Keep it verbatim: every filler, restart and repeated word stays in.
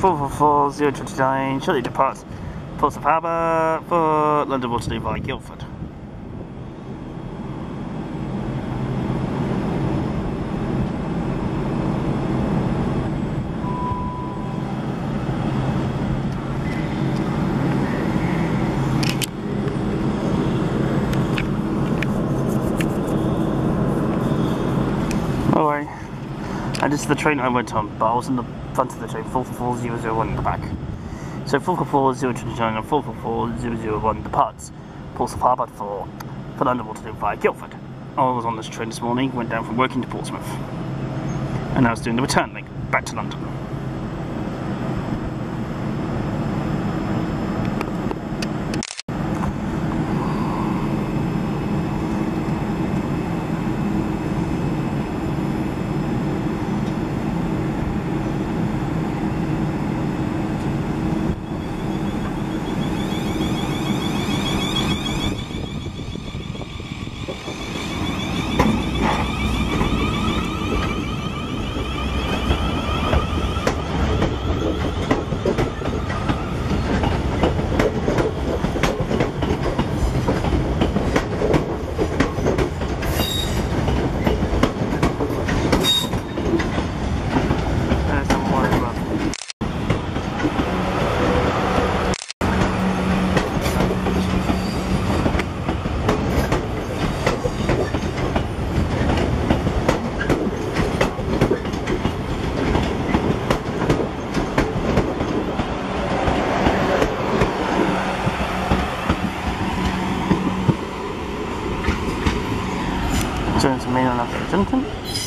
four four four zero two nine, shortly departs Portsmouth Harbour for London Waterloo via Guildford. Alright, and this is the train I went on, but I was in the front of the train, four four four zero zero one in the back. So four four four zero two nine and four four four zero zero one departs Portsmouth Harbour for, for London Waterloo via Guildford. I was on this train this morning, went down from working to Portsmouth, and I was doing the return leg back to London. Turn to main on after Junction.